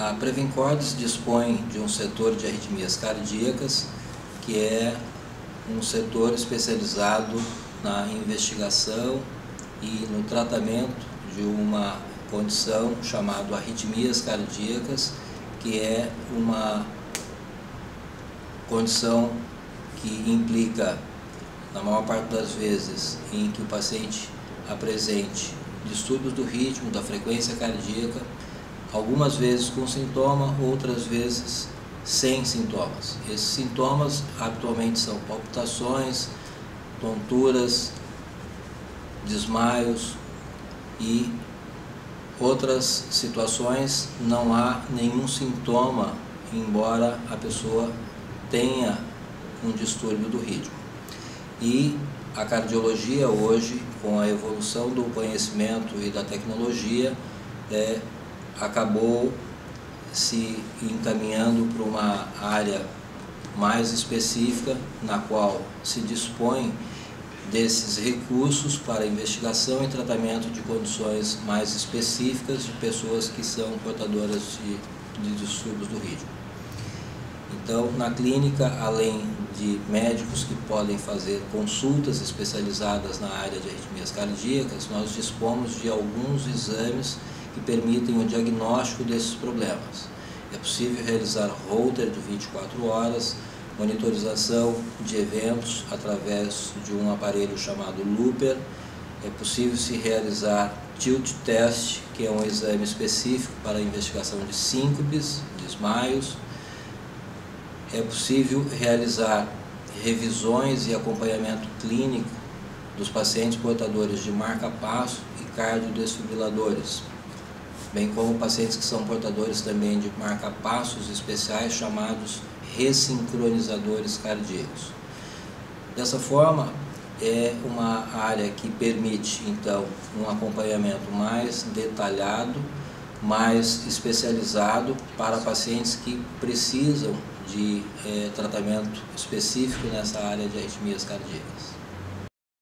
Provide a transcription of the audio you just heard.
A Prevencordes dispõe de um setor de arritmias cardíacas, que é um setor especializado na investigação e no tratamento de uma condição chamada arritmias cardíacas, que é uma condição que implica, na maior parte das vezes, em que o paciente apresente distúrbios do ritmo, da frequência cardíaca, algumas vezes com sintoma, outras vezes sem sintomas. Esses sintomas habitualmente são palpitações, tonturas, desmaios e outras situações não há nenhum sintoma, embora a pessoa tenha um distúrbio do ritmo. E a cardiologia hoje, com a evolução do conhecimento e da tecnologia, acabou se encaminhando para uma área mais específica, na qual se dispõe desses recursos para investigação e tratamento de condições mais específicas de pessoas que são portadoras de distúrbios do ritmo. Então, na clínica, além de médicos que podem fazer consultas especializadas na área de arritmias cardíacas, nós dispomos de alguns exames que permitem o diagnóstico desses problemas. É possível realizar holter de 24 horas, monitorização de eventos através de um aparelho chamado Looper. É possível se realizar tilt test, que é um exame específico para a investigação de síncopes, desmaios. É possível realizar revisões e acompanhamento clínico dos pacientes portadores de marca-passo e cardiodesfibriladores, bem como pacientes que são portadores também de marca-passos especiais chamados ressincronizadores cardíacos. Dessa forma, é uma área que permite, então, um acompanhamento mais detalhado, mais especializado para pacientes que precisam de tratamento específico nessa área de arritmias cardíacas.